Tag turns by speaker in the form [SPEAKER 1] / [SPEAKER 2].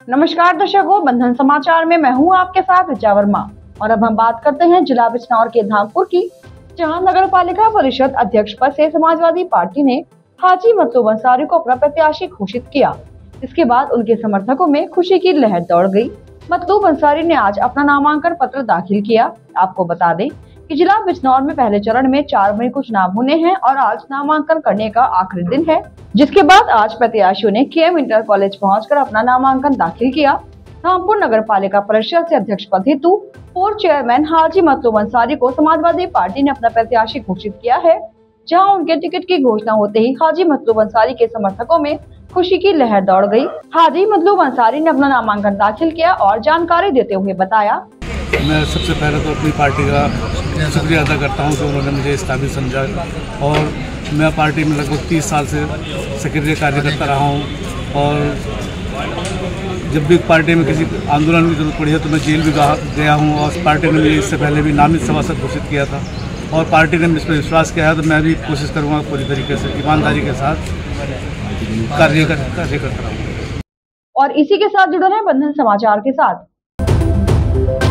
[SPEAKER 1] नमस्कार दर्शकों, बंधन समाचार में मैं हूं आपके साथ ऋचा वर्मा। और अब हम बात करते हैं जिला बिजनौर के धामपुर की, जहां नगर पालिका परिषद अध्यक्ष पद से समाजवादी पार्टी ने हाजी मतलूब अंसारी को अपना प्रत्याशी घोषित किया। इसके बाद उनके समर्थकों में खुशी की लहर दौड़ गई। मतलूब अंसारी ने आज अपना नामांकन पत्र दाखिल किया। आपको बता दें कि जिला बिजनौर में पहले चरण में 4 मई को चुनाव होने हैं और आज नामांकन करने का आखिरी दिन है, जिसके बाद आज प्रत्याशियों ने केएम इंटर कॉलेज पहुंचकर अपना नामांकन दाखिल किया। धामपुर नगर पालिका परिषद से अध्यक्ष पद हेतु पूर्व चेयरमैन हाजी मतलूब अंसारी को समाजवादी पार्टी ने अपना प्रत्याशी घोषित किया है, जहां उनके टिकट की घोषणा होते ही हाजी मतलूब अंसारी के समर्थकों में खुशी की लहर दौड़ गई। हाजी मतलूब अंसारी ने अपना नामांकन दाखिल किया और जानकारी देते हुए बताया,
[SPEAKER 2] मैं सबसे पहले तो अपनी पार्टी का शुक्रिया अदा करता हूं कि उन्होंने मुझे इस काबिल समझा। और मैं पार्टी में लगभग 30 साल से सक्रिय कार्य करता रहा हूं और जब भी पार्टी में किसी आंदोलन की जरूरत पड़ी है तो मैं जेल भी गया हूं और पार्टी ने मुझे इससे पहले भी नामित सभासद घोषित किया था और पार्टी ने मुझ पर विश्वास किया है, तो मैं भी कोशिश करूँगा पूरी तरीके से ईमानदारी के साथ कार्य करता रहूँगा।
[SPEAKER 1] और इसी के साथ जुड़े हैं बंधन समाचार के साथ।